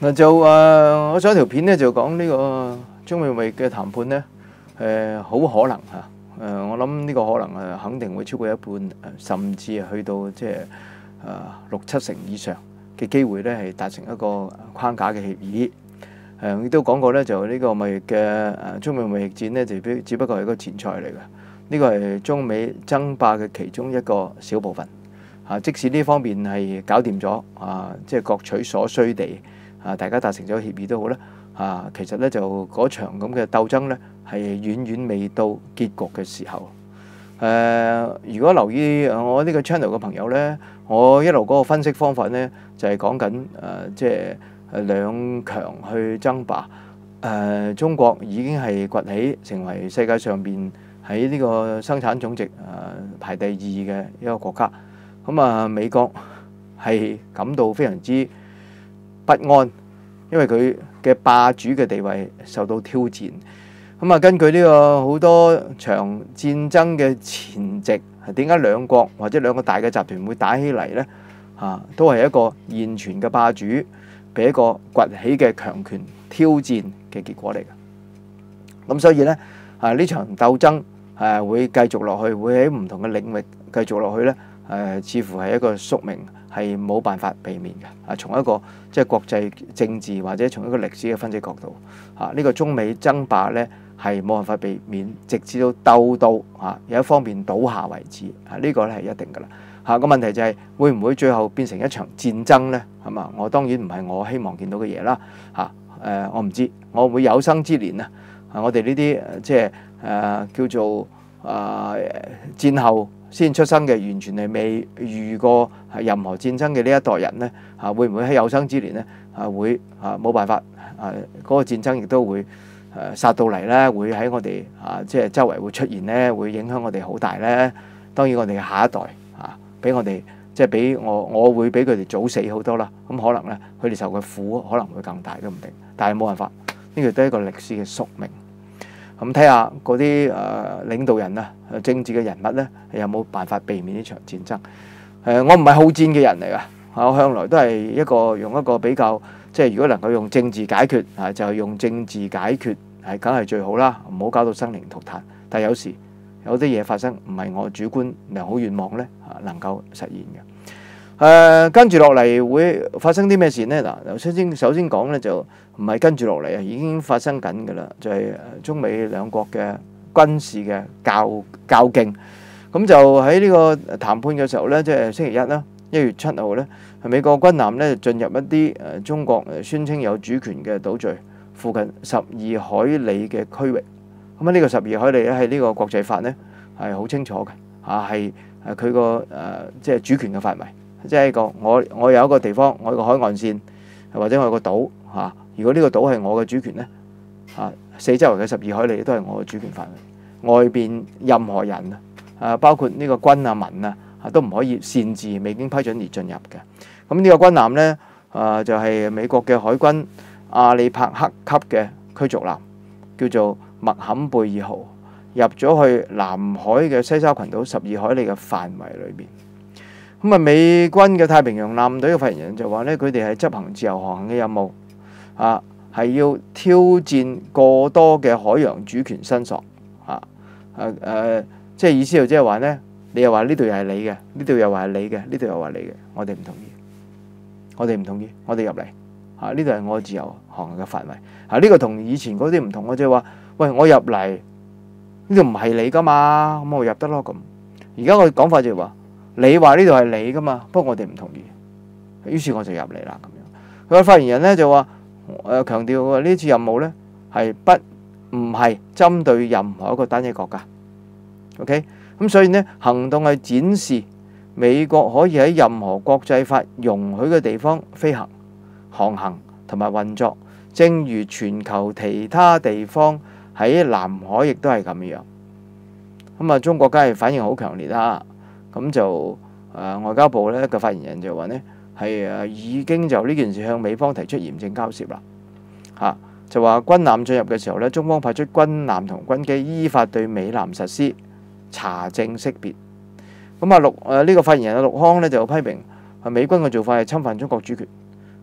嗱就我上一條片咧就講呢個中美貿易嘅談判咧，好可能嚇，我諗呢個可能肯定會超過一半，甚至係去到即係6-7成以上嘅機會咧係達成一個框架嘅協議。亦都講過咧，就呢個貿易嘅中美貿易戰咧，就只不過係一個前菜嚟嘅。呢個係中美爭霸嘅其中一個小部分。即使呢方面係搞掂咗，即係各取所需地大家達成咗協議都好啦。其實咧就嗰場咁嘅鬥爭咧係遠遠未到結局嘅時候。如果留意我呢個 channel 嘅朋友咧，我一路嗰個分析方法咧就係講緊即係兩強去爭霸。中國已經係崛起成為世界上邊喺呢個生產總值排第2嘅一個國家。咁美國係感到非常之不安，因為佢嘅霸主嘅地位受到挑戰。根據呢個好多場戰爭嘅前夕，係點解兩國或者兩個大嘅集團會打起嚟呢？都係一個現存嘅霸主俾一個崛起嘅強權挑戰嘅結果嚟嘅。咁所以呢，呢場鬥爭會繼續落去，會喺唔同嘅領域繼續落去呢。似乎係一個宿命，係冇辦法避免嘅。從一個即係國際政治或者從一個歷史嘅分析角度，呢個中美爭霸呢係冇辦法避免，直至到鬥到有一方面倒下為止。呢個咧係一定㗎啦。個問題就係會唔會最後變成一場戰爭呢？係嘛？我當然唔係我希望見到嘅嘢啦。我唔知，我會有生之年我哋呢啲即係叫做戰後先出生嘅，完全係未遇過任何戰爭嘅呢一代人呢，會唔會喺有生之年呢會冇辦法嗰個戰爭亦都會殺到嚟呢？會喺我哋即係周圍會出現呢？會影響我哋好大呢？當然我哋嘅下一代俾我哋即係俾我會俾佢哋早死好多啦。咁可能呢，佢哋受嘅苦可能會更大都唔定，但係冇辦法，呢個都係一個歷史嘅宿命。咁睇下嗰啲領導人政治嘅人物呢，有冇辦法避免呢場戰爭？我唔係好戰嘅人嚟㗎，我向來都係用一個比較即係如果能夠用政治解決就係用政治解決係梗係最好啦，唔好搞到生靈塗炭。但係有時有啲嘢發生唔係我主觀良好願望呢能夠實現嘅。跟住落嚟會發生啲咩事呢？嗱，首先講呢，就唔係跟住落嚟已經發生緊㗎啦，就係中美兩國嘅軍事嘅較勁。咁就喺呢個談判嘅時候呢，即係星期一啦，1月7號呢，美國軍艦呢進入一啲中國宣稱有主權嘅島嶼附近12海里嘅區域。咁呢個12海里咧係呢個國際法呢係好清楚嘅，係佢個即係主權嘅範圍。即係一個我有一個地方，我有個海岸線，或者我有個島如果呢個島係我嘅主權呢，四周圍嘅12海里都係我嘅主權範圍。外邊任何人包括呢個軍民都唔可以擅自未經批准而進入嘅。咁呢個軍艦呢，就係美國嘅海軍阿里帕克級嘅驅逐艦，叫做麥坎貝爾號，入咗去南海嘅西沙群島12海里嘅範圍裏邊。美軍嘅太平洋艦隊嘅發言人就話呢，佢哋係執行自由航行嘅任務，係要挑戰過多嘅海洋主權申索，即係意思就即係話呢，你又話呢度又係你嘅，呢度又話係你嘅，呢度又話你嘅，我哋唔同意，我哋唔同意，我哋入嚟，呢度係我自由航行嘅範圍，呢個同以前嗰啲唔同，我即係話，喂，我入嚟呢度唔係你噶嘛，咁我入得咯咁。而家我講法就係話，你話呢度係你噶嘛，不過我哋唔同意，於是我就入嚟啦咁樣。佢個發言人呢就話，強調呢次任務呢係唔係針對任何一個單一國家。OK， 咁所以呢，行動係展示美國可以喺任何國際法容許嘅地方飛行、航行同埋運作，正如全球其他地方喺南海亦都係咁樣。咁中國梗係反應好強烈啦。咁就外交部呢個發言人就話呢，係已經就呢件事向美方提出嚴正交涉啦。就話軍艦進入嘅時候呢，中方派出軍艦同軍機依法對美艦實施查證識別。咁呢個發言人陸康呢就批評美軍嘅做法係侵犯中國主權，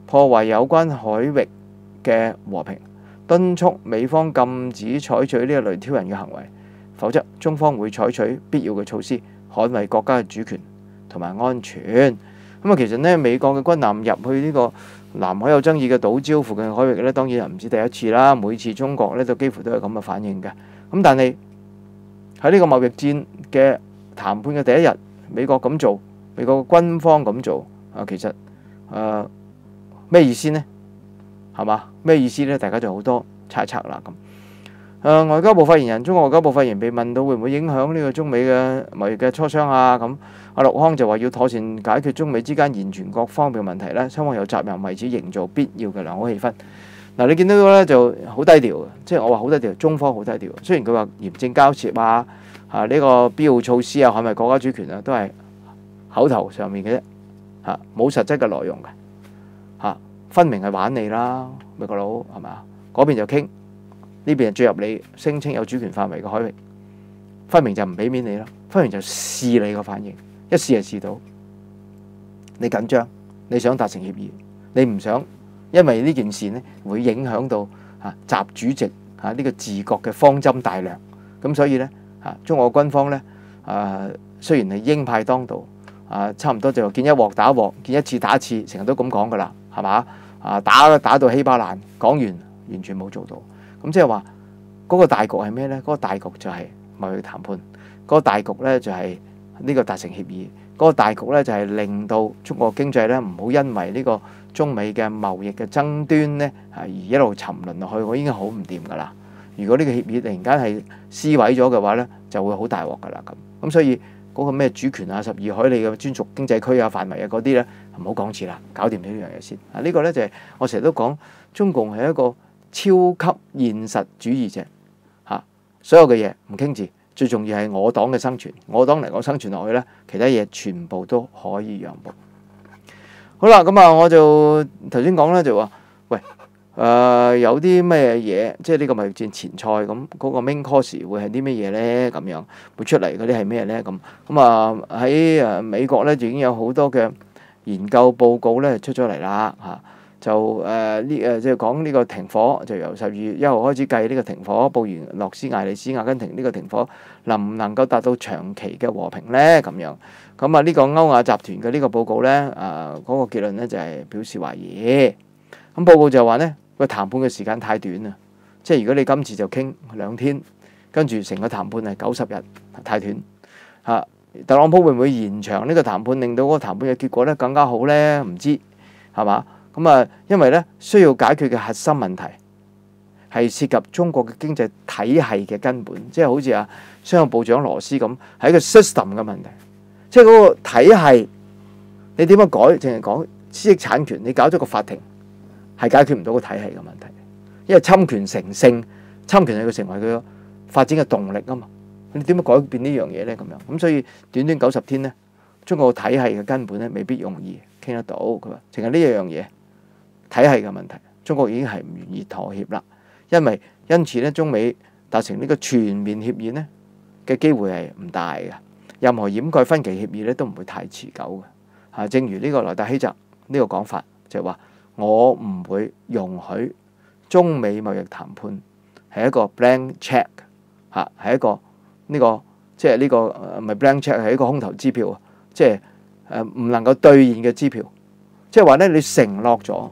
破壞有關海域嘅和平，敦促美方禁止採取呢一類挑釁嘅行為，否則中方會採取必要嘅措施，捍衛國家嘅主權同埋安全。咁啊，其實呢，美國嘅軍艦入去呢個南海有爭議嘅島礁附近嘅海域呢，當然係唔止第一次啦。每次中國呢都幾乎都係咁嘅反應嘅。咁但係喺呢個貿易戰嘅談判嘅第一日，美國咁做，美國嘅軍方咁做啊，其實咩意思呢？係嘛？咩意思呢？大家就好多猜測啦。咁外交部發言人，中國外交部發言人被問到會唔會影響呢個中美嘅貿易嘅磋商啊？咁阿陸康就話要妥善解決中美之間現存各方面嘅問題呢，雙方有責任為此營造必要嘅良好氣氛。嗱，你見到呢就好低調嘅，即係我話好低調，中方好低調。雖然佢話嚴正交涉啊，呢個必要措施啊，係咪國家主權啊，都係口頭上面嘅啫，冇實質嘅內容嘅。分明係玩你啦，美國佬係咪？嗰邊就傾，呢邊就進入你聲稱有主權範圍嘅海域，分明就唔俾面你啦，分明就試你個反應，一試就試到你緊張，你想達成協議，你唔想因為呢件事呢會影響到習主席呢個治國嘅方針大略，咁所以呢，中國軍方呢雖然係鷹派當道，差唔多就見一鑊打一鑊，見一次打一次，成日都咁講噶啦，係嘛？打到稀巴爛，講完全冇做到。咁即係話嗰個大局係咩呢？嗰個大局就係貿易談判，嗰個大局呢就係呢個達成協議，嗰個大局呢就係令到中國經濟呢唔好因為呢個中美嘅貿易嘅爭端呢而一路沉淪落去。我已經好唔掂噶啦。如果呢個協議突然間係撕毀咗嘅話呢，就會好大鑊噶啦。咁所以嗰個咩主權啊、12海里嘅專屬經濟區啊、範圍啊嗰啲呢，唔好講住啦，搞掂呢樣嘢先。呢個呢就係我成日都講，中共係一個超級現實主義者。所有嘅嘢唔傾住，最重要係我黨嘅生存。我黨嚟講生存落去呢，其他嘢全部都可以讓步。好啦，咁啊，我就頭先講呢，就話，喂，有啲咩嘢，即係呢個貿易戰前菜咁，嗰個 main course 會係啲咩嘢呢？咁樣會出嚟嗰啲係咩呢？咁啊喺美國呢，就已經有好多嘅研究報告呢出咗嚟啦嚇。就即係講呢個停火，就由12月1號開始計呢個停火。布宜諾斯艾利斯、阿根廷呢個停火能唔能夠達到長期嘅和平呢？咁樣咁啊，呢個歐亞集團嘅呢個報告呢，嗰個結論呢就係表示懷疑。咁報告就話呢個談判嘅時間太短啦，即係如果你今次就傾2天，跟住成個談判係90日，太短嚇。特朗普會唔會延長呢個談判，令到嗰個談判嘅結果呢更加好呢？唔知係嘛？咁啊，因為咧需要解決嘅核心問題係涉及中國嘅經濟體系嘅根本，即係好似商務部長羅斯咁，係一個 system 嘅問題，即係嗰個體系你點樣改？淨係講知識產權，你搞咗個法庭係解決唔到個體系嘅問題，因為侵權成性，侵權係佢成為佢發展嘅動力啊嘛。你點樣改變呢樣嘢咧？咁樣咁所以短短90天咧，中國體系嘅根本咧未必容易傾得到。佢話淨係呢樣嘢。體系嘅問題，中國已經係唔願意妥協啦，因此咧，中美達成呢個全面協議呢嘅機會係唔大嘅，任何掩蓋分歧協議咧都唔會太持久嘅。正如呢個萊特希澤呢個講法，就係話我唔會容許中美貿易談判係一個 blank check 係一個呢個即係呢個唔係 blank check 係一個空頭支票，即係唔能夠兌現嘅支票，即係話咧你承諾咗。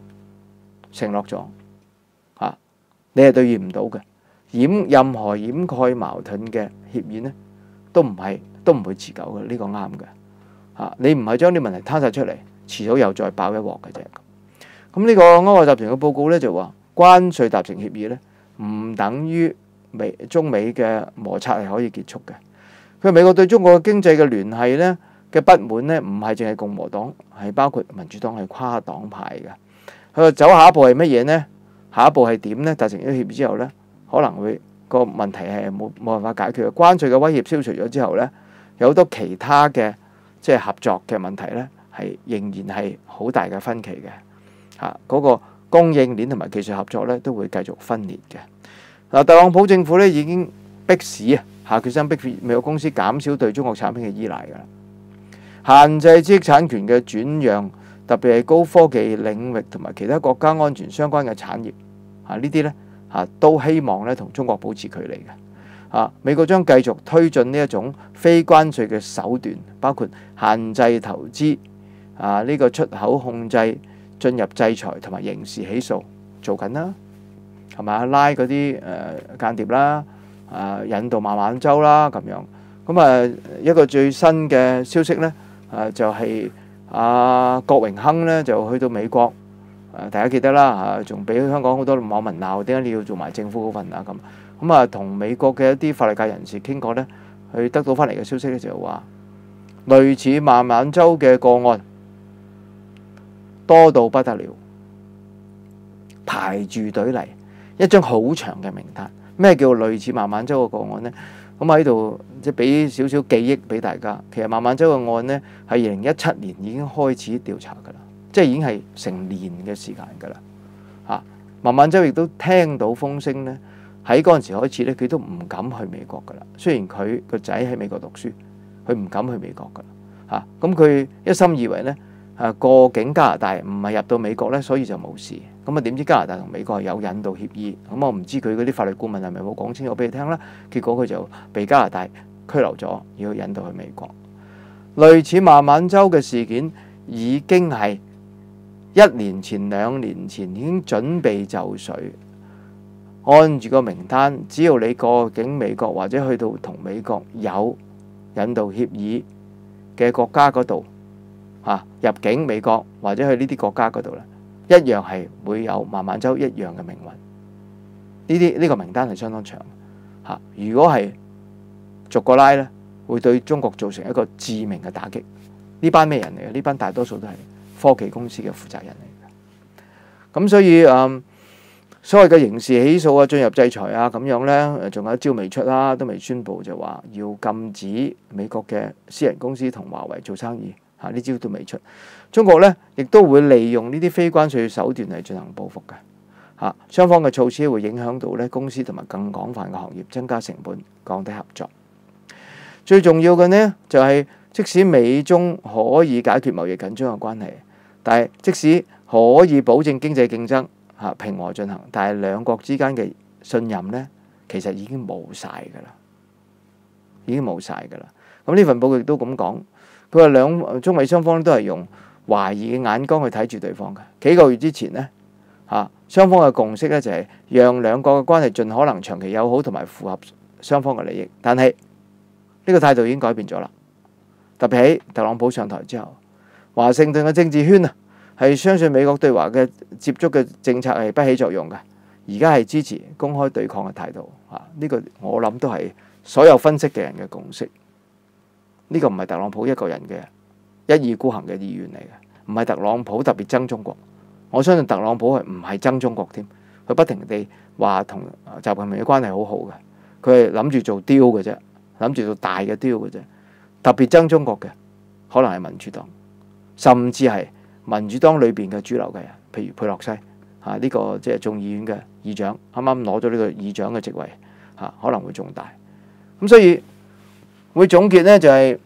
你係兌現唔到嘅，任何掩蓋矛盾嘅協議呢，都唔會持久嘅。呢個啱嘅。你唔係將啲問題攤晒出嚟，遲早又再爆一鑊嘅啫。咁呢個歐亞集團嘅報告呢，就話關稅達成協議呢，唔等於中美嘅摩擦係可以結束嘅。佢話美國對中國經濟嘅聯繫呢嘅不滿呢，唔係淨係共和黨，係包括民主黨，係跨黨派嘅。佢話走下一步係乜嘢呢？下一步係點呢？達成咗協議之後呢，可能會個問題係冇辦法解決嘅。關稅嘅威脅消除咗之後呢，有好多其他嘅即係合作嘅問題呢，係仍然係好大嘅分歧嘅。嗰個供應鏈同埋技術合作呢，都會繼續分裂嘅。特朗普政府呢已經迫使下決心逼美國公司減少對中國產品嘅依賴㗎啦，限制知識產權嘅轉讓特別係高科技領域同埋其他國家安全相關嘅產業呢啲呢都希望咧同中國保持距離嘅。美國將繼續推進呢一種非關稅嘅手段，包括限制投資呢個出口控制、進入制裁同埋刑事起訴做緊啦，係咪拉嗰啲間諜啦，引渡孟晚舟啦咁樣。咁一個最新嘅消息呢，就係郭榮鏗呢就去到美國，大家記得啦，仲俾香港好多網民鬧，點解你要做埋政府嗰份啊咁。咁同美國嘅一啲法律界人士傾過呢，佢得到翻嚟嘅消息咧就話，類似孟晚舟嘅個案多到不得了，排住隊嚟，一張好長嘅名單。咩叫類似孟晚舟嘅個案呢？咁喺度即係俾少少記憶俾大家。其實孟晚舟嘅案呢，係2017年已經開始調查㗎啦，即係已經係成年嘅時間㗎啦。孟晚舟亦都聽到風聲呢，喺嗰陣時開始咧，佢都唔敢去美國㗎啦。雖然佢個仔喺美國讀書，佢唔敢去美國㗎啦。咁佢一心以為呢，過境加拿大唔係入到美國呢，所以就冇事。咁點知加拿大同美國係有引渡協議，咁我唔知佢嗰啲法律顧問係咪冇講清楚俾你聽啦。結果佢就被加拿大拘留咗，要引渡去美國。類似孟晚舟嘅事件已經係1年前、2年前已經準備就緒，按住個名單，只要你過境美國或者去到同美國有引渡協議嘅國家嗰度入境美國或者去呢啲國家嗰度咧，一樣係會有孟晚舟一樣嘅命運。呢個名單係相當長如果係逐個拉呢，會對中國造成一個致命嘅打擊。呢班咩人嚟嘅？呢班大多數都係科技公司嘅負責人嚟嘅。咁所以所謂嘅刑事起訴進入制裁咁樣呢，仲有一招未出啦，都未宣佈，就話要禁止美國嘅私人公司同華為做生意。呢招都未出。中國呢亦都會利用呢啲非關稅手段嚟進行報復嘅。雙方嘅措施會影響到呢公司同埋更廣泛嘅行業，增加成本，降低合作。最重要嘅呢，就係即使美中可以解決貿易緊張嘅關係，但係即使可以保證經濟競爭平和進行，但係兩國之間嘅信任呢，其實已經冇晒㗎啦，已經冇晒㗎啦。咁呢份報告亦都咁講。佢話中美雙方都係用懷疑嘅眼光去睇住對方嘅。幾個月之前呢，雙方嘅共識呢就係讓兩國嘅關係盡可能長期友好同埋符合雙方嘅利益。但係呢個態度已經改變咗啦。特別喺特朗普上台之後，華盛頓嘅政治圈係相信美國對華嘅接觸嘅政策係不起作用嘅，而家係支持公開對抗嘅態度。呢個我諗都係所有分析嘅人嘅共識。呢個唔係特朗普一個人嘅一意孤行嘅意願嚟嘅，唔係特朗普特別憎中國。我相信特朗普係唔係憎中國添，佢不停地話同習近平嘅關係好好嘅，佢係諗住做 deal 嘅啫，諗住做大嘅 deal 嘅啫。特別憎中國嘅可能係民主黨，甚至係民主黨裏邊嘅主流嘅人，譬如佩洛西呢個即係眾議院嘅議長，啱啱攞咗呢個議長嘅職位可能會仲大。咁所以會總結呢，就係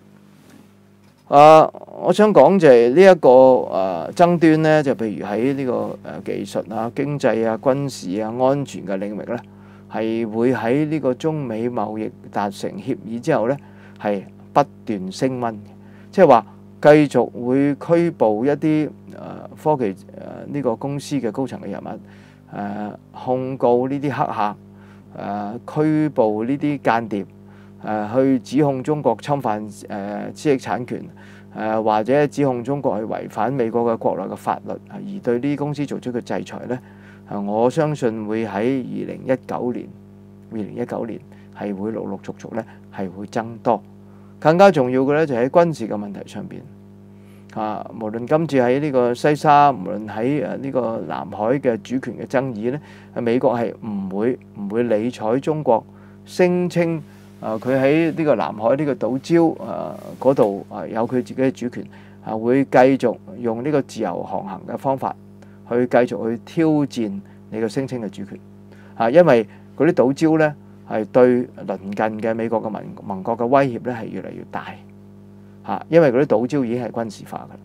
我想講就係呢一個爭端呢，就譬如喺呢個技術經濟軍事安全嘅領域呢，係會喺呢個中美貿易達成協議之後呢，係不斷升溫，即係話繼續會拘捕一啲科技呢個公司嘅高層嘅人物，控告呢啲黑客，拘捕呢啲間諜。去指控中國侵犯知識產權，或者指控中國去違反美國嘅國內嘅法律，而對呢啲公司做出嘅制裁呢，我相信會喺2019年係會陸陸續續呢係會增多。更加重要嘅呢，就喺軍事嘅問題上邊，無論今次喺呢個西沙，無論喺呢個南海嘅主權嘅爭議呢，美國係唔會理睬中國聲稱佢喺呢個南海呢個島礁嗰度有佢自己嘅主權，會繼續用呢個自由航行嘅方法去繼續去挑戰你個聲稱嘅主權。因為嗰啲島礁呢係對鄰近嘅美國嘅盟國嘅威脅呢係越嚟越大。因為嗰啲島礁已經係軍事化㗎啦，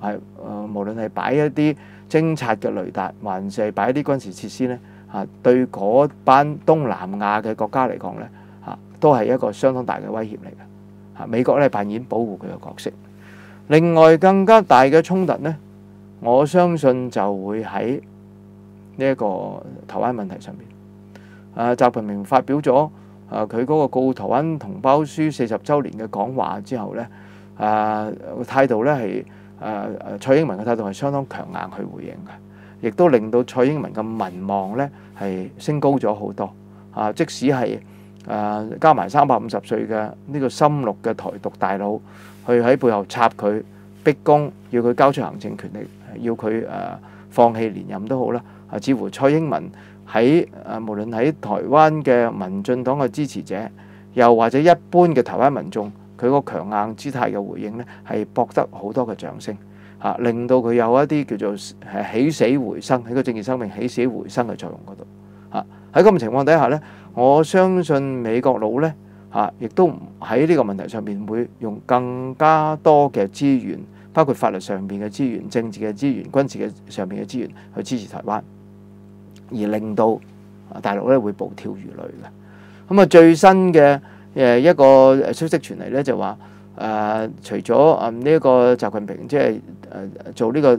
無論係擺一啲偵察嘅雷達，還是係擺一啲軍事設施咧，對嗰班東南亞嘅國家嚟講咧，都係一個相當大嘅威脅嚟嘅。美國咧扮演保護佢嘅角色。另外更加大嘅衝突咧，我相信就會喺呢一個台灣問題上邊。習近平發表咗佢嗰個告台灣同胞書40週年嘅講話之後咧，態度咧係蔡英文嘅態度係相當強硬去回應嘅，亦都令到蔡英文嘅民望咧係升高咗好多。即使係加埋350歲嘅呢個深綠嘅台獨大佬，去喺背後插佢、逼宮，要佢交出行政權力，要佢放棄連任都好啦。似乎蔡英文喺無論喺台灣嘅民進黨嘅支持者，又或者一般嘅台灣民眾，佢個強硬姿態嘅回應呢，係博得好多嘅掌聲，令到佢有一啲叫做起死回生喺個政治生命起死回生嘅作用嗰度。喺咁嘅情況底下呢，我相信美國佬呢，亦都喺呢個問題上面會用更加多嘅資源，包括法律上面嘅資源、政治嘅資源、軍事嘅上面嘅資源去支持台灣，而令到大陸咧會暴跳如雷嘅。咁最新嘅一個消息傳嚟咧，就話除咗呢一個習近平即係做呢個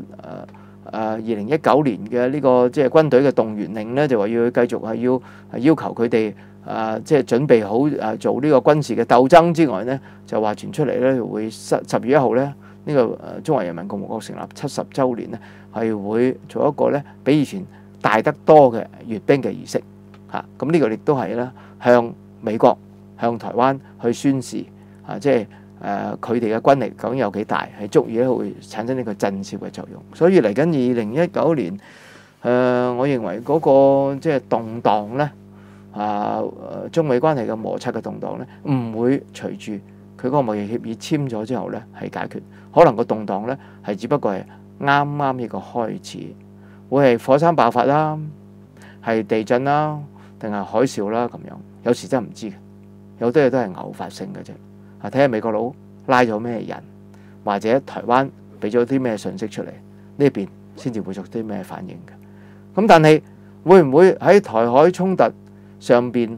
2019年嘅呢個即係軍隊嘅動員令咧，就話要繼續係要求佢哋即係準備好做呢個軍事嘅鬥爭之外咧，就話傳出嚟咧會10月1號咧呢個中華人民共和國成立70週年咧，係會做一個咧比以前大得多嘅閱兵嘅儀式。咁呢個亦都係咧向美國、向台灣去宣示即係佢哋嘅軍力究竟有幾大，係足以咧會產生呢個震懾嘅作用。所以嚟緊2019年，我認為嗰個即係動盪咧，中美關係嘅摩擦嘅動盪咧，唔會隨住佢嗰個貿易協議簽咗之後咧係解決，可能個動盪咧係只不過係啱啱呢個開始，會係火山爆發啦，係地震啦，定係海嘯啦咁樣。有時真係唔知嘅，有好多嘢都係偶發性嘅啫。睇下美國佬拉咗咩人，或者台灣俾咗啲咩信息出嚟，呢邊先至會作啲咩反應嘅。咁但係會唔會喺台海衝突上邊，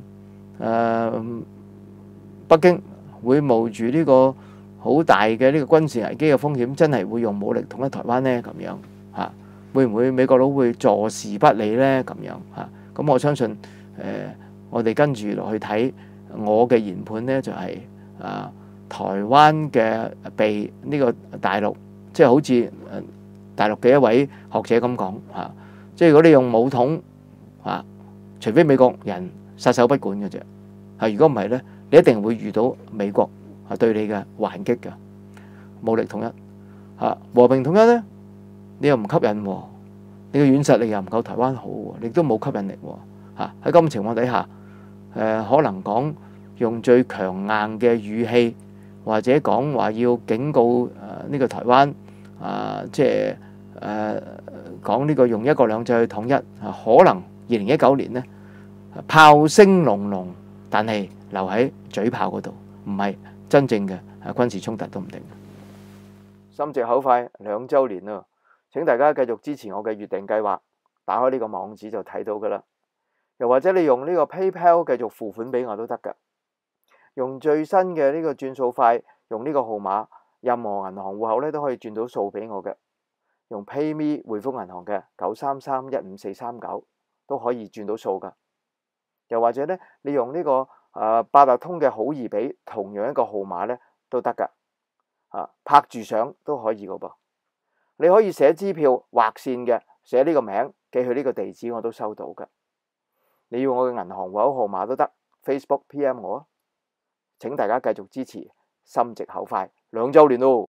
北京會冒住呢個好大嘅呢個軍事危機嘅風險，真係會用武力統一台灣呢？咁樣會唔會美國佬會坐視不理呢？咁樣咁我相信我哋跟住落去睇我嘅研判呢，就係台灣嘅被呢個大陸，即係好似大陸嘅一位學者咁講即係如果你用武統除非美國人撒手不管嘅啫，如果唔係呢，你一定會遇到美國對你嘅還擊嘅武力統一和平統一呢，你又唔吸引喎，你嘅軟實力又唔夠台灣好喎，你都冇吸引力喎喺咁嘅情況底下，可能講用最強硬嘅語氣，或者講話要警告呢個台灣即係講呢個用一國兩制去統一可能2019年呢炮聲隆隆，但係留喺嘴炮嗰度，唔係真正嘅軍事衝突都唔定。心直口快2週年啦，請大家繼續支持我嘅月訂計劃，打開呢個網址就睇到噶啦。又或者你用呢個 PayPal 繼續付款俾我都得噶。用最新嘅呢個轉數快，用呢個號碼，任何銀行戶口咧都可以轉到數俾我嘅。用 PayMe 匯豐銀行嘅933-15439都可以轉到數噶。又或者咧，你用呢個八達通嘅好易俾，同樣一個號碼咧都得噶。拍住相都可以噶噃。你可以寫支票劃線嘅，寫呢個名寄去呢個地址我都收到噶。你要我嘅銀行戶口號碼都得 ，Facebook PM 我啊。請大家繼續支持，心直口快2週年咯。